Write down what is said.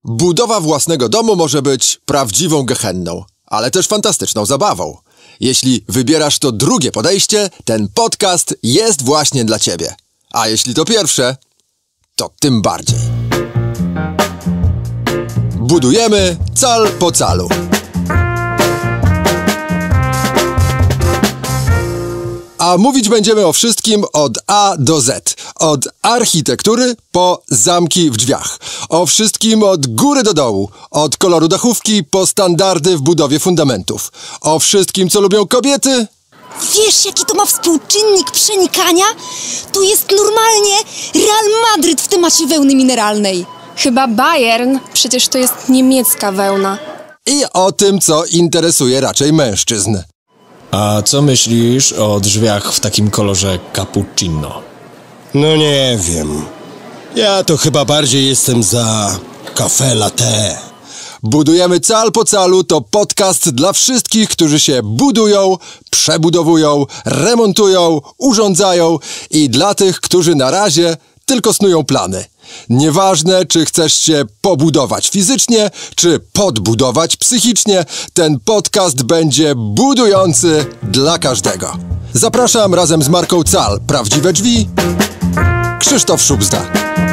Budowa własnego domu może być prawdziwą gehenną, ale też fantastyczną zabawą. Jeśli wybierasz to drugie podejście, ten podcast jest właśnie dla ciebie. A jeśli to pierwsze, to tym bardziej. Budujemy cal po calu. A mówić będziemy o wszystkim od A do Z. Od architektury po zamki w drzwiach. O wszystkim od góry do dołu. Od koloru dachówki po standardy w budowie fundamentów. O wszystkim, co lubią kobiety. Wiesz, jaki to ma współczynnik przenikania? Tu jest normalnie Real Madryt w temacie wełny mineralnej. Chyba Bayern, przecież to jest niemiecka wełna. I o tym, co interesuje raczej mężczyzn. A co myślisz o drzwiach w takim kolorze cappuccino? No nie wiem. Ja to chyba bardziej jestem za café latte. Budujemy cal po calu to podcast dla wszystkich, którzy się budują, przebudowują, remontują, urządzają i dla tych, którzy na razie tylko snują plany. Nieważne, czy chcesz się pobudować fizycznie, czy podbudować psychicznie, ten podcast będzie budujący dla każdego. Zapraszam razem z marką Cal Prawdziwe Drzwi, Krzysztof Szubzda.